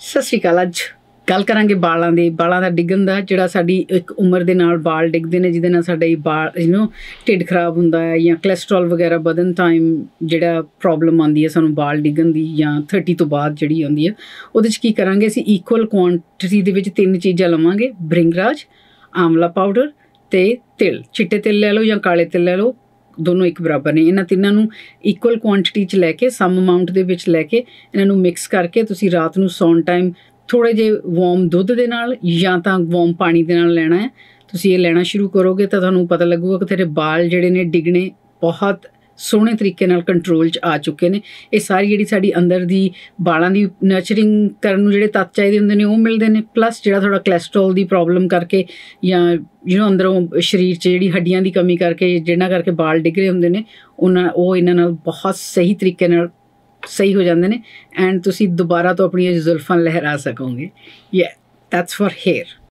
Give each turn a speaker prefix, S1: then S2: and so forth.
S1: ਸਤਿ ਸ਼੍ਰੀ ਅਕਾਲ। ਅੱਜ ਗੱਲ ਕਰਾਂਗੇ ਬਾਲਾਂ ਦਾ ਡਿੱਗਣ ਦਾ, ਜਿਹੜਾ ਸਾਡੀ ਇੱਕ ਉਮਰ ਦੇ ਨਾਲ ਬਾਲ ਡਿੱਗਦੇ ਨੇ, ਜਿਹਦੇ ਨਾਲ ਸਾਡਾ ਬਾਲ ਢਿੱਡ ਖਰਾਬ ਹੁੰਦਾ ਹੈ ਜਾਂ ਕੋਲੈਸਟਰੋਲ ਵਗੈਰਾ ਵਧਣ ਟਾਈਮ ਜਿਹੜਾ ਪ੍ਰੋਬਲਮ ਆਉਂਦੀ ਹੈ ਸਾਨੂੰ ਬਾਲ ਡਿੱਗਣ ਦੀ, ਜਾਂ 30 ਤੋਂ ਬਾਅਦ ਜਿਹੜੀ ਆਉਂਦੀ ਹੈ। ਉਹਦੇ 'ਚ ਕੀ ਕਰਾਂਗੇ, ਅਸੀਂ ਇਕੁਅਲ ਕੁਆਂਟਿਟੀ ਦੇ ਵਿੱਚ 3 ਚੀਜ਼ਾਂ ਲਵਾਂਗੇ: ਭ੍ਰਿੰਗਰਾਜ, ਆਮਲਾ ਪਾਊਡਰ ਅਤੇ ਤਿਲ। ਚਿੱਟੇ ਤਿਲ ਲੈ ਲਓ ਜਾਂ ਕਾਲੇ ਤਿਲ ਲੈ ਲਓ, ਦੋਨੋਂ ਇੱਕ ਬਰਾਬਰ ਨੇ। ਇਹਨਾਂ ਤਿੰਨਾਂ ਨੂੰ ਇਕੁਅਲ ਕੁਆਂਟਿਟੀ 'ਚ ਲੈ ਕੇ, ਸਮ ਅਮਾਊਂਟ ਦੇ ਵਿੱਚ ਲੈ ਕੇ, ਇਹਨਾਂ ਨੂੰ ਮਿਕਸ ਕਰਕੇ ਤੁਸੀਂ ਰਾਤ ਨੂੰ ਸੌਣ ਟਾਈਮ ਥੋੜ੍ਹੇ ਜਿਹੇ ਵਾਰਮ ਦੁੱਧ ਦੇ ਨਾਲ ਜਾਂ ਤਾਂ ਵਾਰਮ ਪਾਣੀ ਦੇ ਨਾਲ ਲੈਣਾ ਹੈ। ਤੁਸੀਂ ਇਹ ਲੈਣਾ ਸ਼ੁਰੂ ਕਰੋਗੇ ਤਾਂ ਤੁਹਾਨੂੰ ਪਤਾ ਲੱਗੂਗਾ ਕਿ ਤੁਹਾਡੇ ਬਾਲ ਜਿਹੜੇ ਨੇ ਡਿੱਗਣੇ ਬਹੁਤ ਸੋਹਣੇ ਤਰੀਕੇ ਨਾਲ ਕੰਟਰੋਲ 'ਚ ਆ ਚੁੱਕੇ ਨੇ। ਇਹ ਸਾਰੀ ਜਿਹੜੀ ਸਾਡੀ ਅੰਦਰ ਦੀ ਬਾਲਾਂ ਦੀ ਨਰਚਰਿੰਗ ਕਰਨ ਨੂੰ ਜਿਹੜੇ ਤੱਤ ਚਾਹੀਦੇ ਹੁੰਦੇ ਨੇ ਉਹ ਮਿਲਦੇ ਨੇ, ਪਲੱਸ ਜਿਹੜਾ ਥੋੜ੍ਹਾ ਕੋਲੈਸਟਰੋਲ ਦੀ ਪ੍ਰੋਬਲਮ ਕਰਕੇ ਜਾਂ ਅੰਦਰੋਂ ਸਰੀਰ 'ਚ ਜਿਹੜੀ ਹੱਡੀਆਂ ਦੀ ਕਮੀ ਕਰਕੇ, ਜਿਹਨਾਂ ਕਰਕੇ ਬਾਲ ਡਿੱਗ ਰਹੇ ਹੁੰਦੇ ਨੇ, ਉਹ ਇਹਨਾਂ ਨਾਲ ਬਹੁਤ ਸਹੀ ਤਰੀਕੇ ਨਾਲ ਸਹੀ ਹੋ ਜਾਂਦੇ ਨੇ। ਐਂਡ ਤੁਸੀਂ ਦੁਬਾਰਾ ਤੋਂ ਆਪਣੀਆਂ ਜ਼ੁਲਫਾਂ ਲਹਿਰਾ ਸਕੋਗੇ। That's for hair.